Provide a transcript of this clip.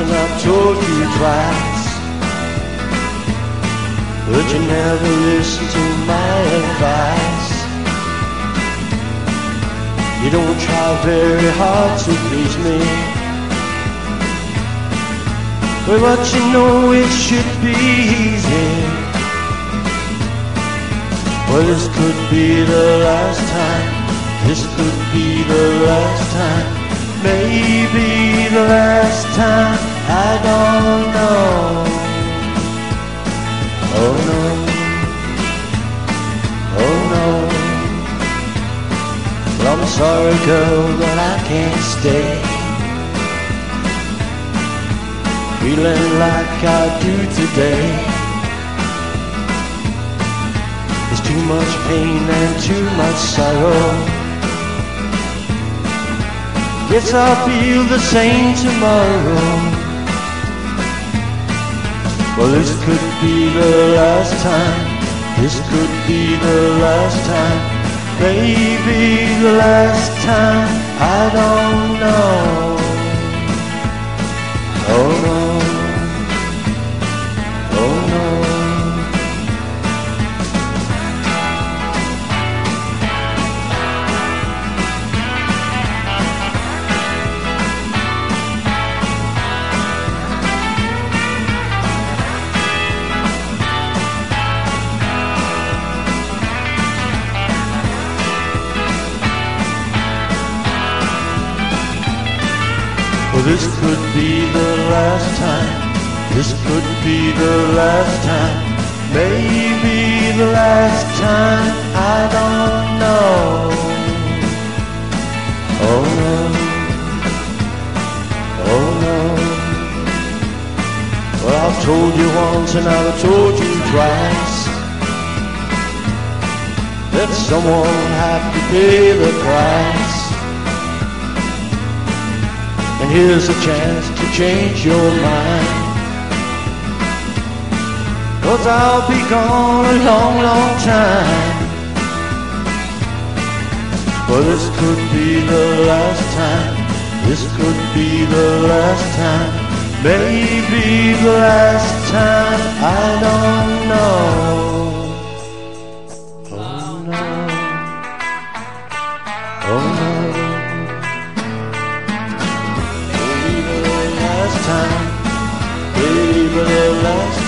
I've told you twice, but you never listen to my advice. You don't try very hard to please me, but what you know it should be easy. Well, this could be the last time. This could be the last time. Maybe the last time. I don't know. Oh no. Oh no. Well, I'm sorry, girl, but I can't stay feeling like I do today. There's too much pain and too much sorrow. Guess I'll feel the same tomorrow. Well, this could be the last time. This could be the last time. Maybe the last time. I don't know. Oh no. Oh no. Well, this could be the last time. This could be the last time. Maybe the last time. I don't know. Oh no. Oh no. Well, I've told you once and I've told you twice that someone had to pay the price. And here's a chance to change your mind, 'cause I'll be gone a long, long time. Well, this could be the last time. This could be the last time. Maybe the last time. I don't know. Oh no. Oh no. Time, baby, the last